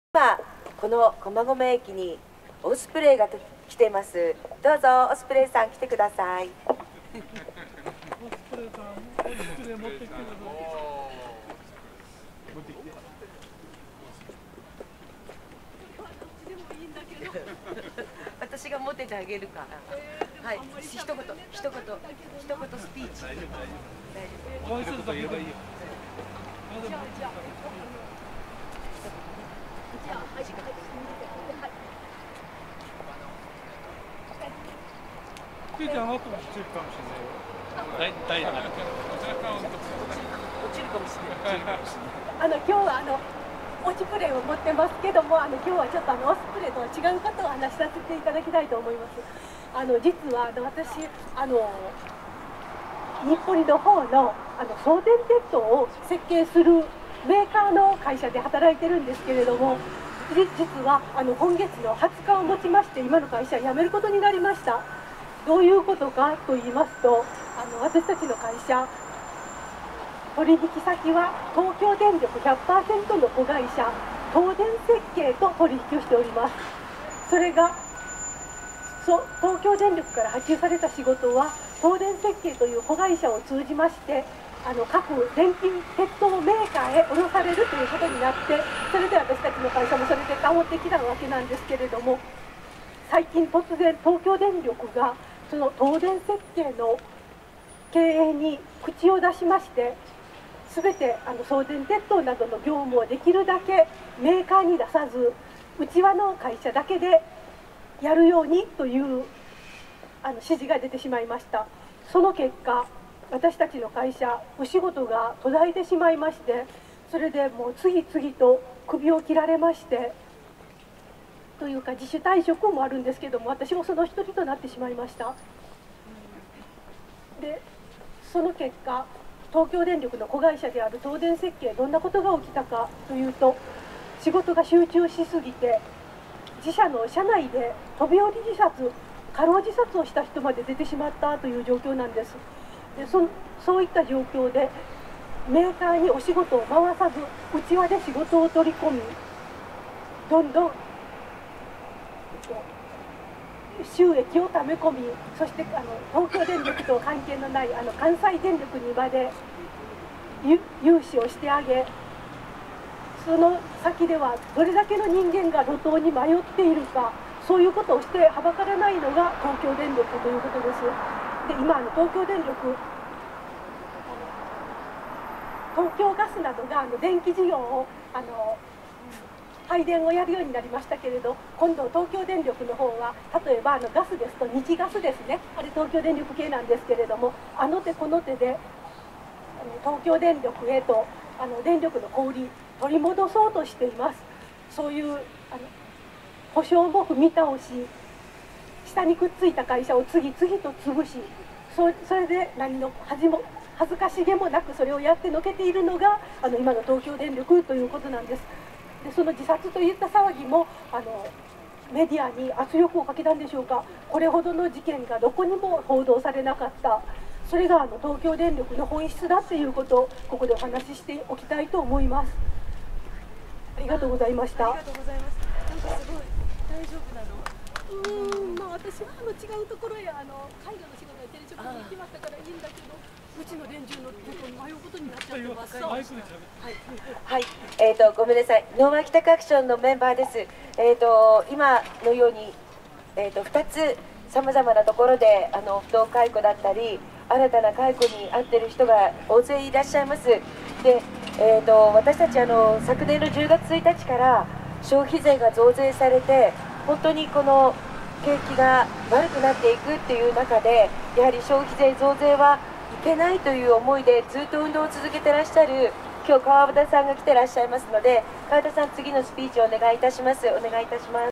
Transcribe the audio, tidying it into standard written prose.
今この駒込駅にオスプレイが来ています。どうぞオスプレイさん来てください。 オスプレイさん、オスプレイ持ってきてください。持ってきて。 私が持っててあげるから。はい。一言スピーチ。大丈夫。 ご挨拶だけでいいよ。ついてあなたもしてるかもしれないよ。大丈夫。 落ちるかもしれない。 今日はオチプレイを持ってますけども、今日はちょっとオスプレイとは違うことを話しさせていただきたいと思います。実は私日暮里の方の送電鉄塔を設計するメーカーの会社で働いてるんですけれども、実は今月の20日をもちまして今の会社を辞めることになりました。どういうことかと言いますと、私たちの会社、取引先は東京電力 100% の子会社東電設計と取引をしております。それが東京電力から発注された仕事は東電設計という子会社を通じまして各電気鉄道メーカーへ卸されるということになって、それで私たちの会社もそれで頑張ってきたわけなんですけれども、最近突然東京電力がその東電設計の経営に口を出しまして、全て送電鉄塔などの業務をできるだけメーカーに出さず、うちわの会社だけでやるようにという指示が出てしまいました。その結果、私たちの会社お仕事が途絶えてしまいまして、それでもう次々と首を切られまして、というか自主退職もあるんですけども、私もその一人となってしまいました。でその結果、東京電力の子会社である東電設計、どんなことが起きたかというと、仕事が集中しすぎて自社の社内で飛び降り自殺、過労自殺をした人まで出てしまったという状況なんです。でそういった状況でメーカーにお仕事を回さず、うちわで仕事を取り込み、どんどん収益をため込み、そして東京電力と関係のない関西電力にまで融資をしてあげ、その先ではどれだけの人間が路頭に迷っているか、そういうことをしてはばからないのが東京電力ということです。で今東京電力、東京ガスなどが電気事業を配電をやるようになりましたけれど、今度東京電力の方は例えばガスですと日ガスですね、あれ東京電力系なんですけれども、あの手この手で東京電力へと電力の小売り取り戻そうとしています。そういう保証も踏み倒し、下にくっついた会社を次々と潰し、それで何の恥ずかしげもなくそれをやってのけているのが今の東京電力ということなんです。でその自殺といった騒ぎもメディアに圧力をかけたんでしょうか、これほどの事件がどこにも報道されなかった、それが東京電力の本質だということをここでお話ししておきたいと思います。ありがとうございました。 ありがとうございます。なんかすごい大丈夫なの？ 私は違うところへ介護の仕事がテレチョップに決まったからいいんだけど、うちの連中のことに迷うことになっちゃってます。 はい、ごめんなさい。ノーマ北区アクションのメンバーです。今のように2つさまざまなところで不当解雇だったり新たな解雇に遭っている人が大勢いらっしゃいます。で、私たち昨年の10月1日から消費税が増税されて、本当にこの景気が悪くなっていくっていう中で、やはり消費税増税はいけないという思いでずっと運動を続けてらっしゃる今日川端さんが来てらっしゃいますので、川端さん次のスピーチをお願いいたします。